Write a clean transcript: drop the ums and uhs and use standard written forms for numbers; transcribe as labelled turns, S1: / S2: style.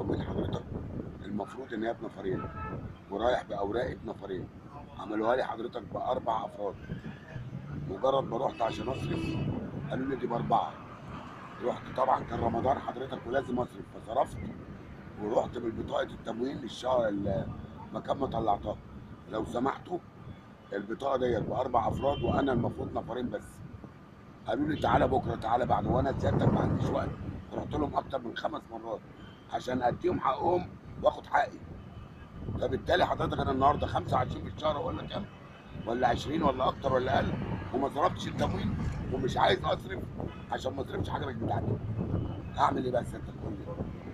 S1: التموين حضرتك المفروض ان هي بنفرين، ورايح باوراقي بنفرين، عملوها لي حضرتك باربع افراد. مجرد ما رحت عشان اصرف قالوا لي دي باربعه. رحت طبعا كان رمضان حضرتك ولازم اصرف، فصرفت ورحت بالبطاقه التموين للشهر المكان ما طلعتها. لو سمحتوا البطاقه ديت باربع افراد وانا المفروض نفرين بس. قالوا لي تعالى بكره تعالى بعد، وانا سيادتك ما عنديش وقت. رحت لهم اكتر من 5 مرات عشان اديهم حقهم واخد حقي. فبالتالي حضرتك انا النهارده 25 في الشهر ولا كام، ولا 20 ولا اكتر ولا اقل، وما صرفتش التموين ومش عايز اصرف عشان ما اصرفش حاجه مش بتاعتي. اعمل ايه بقى سيادتك قول لي؟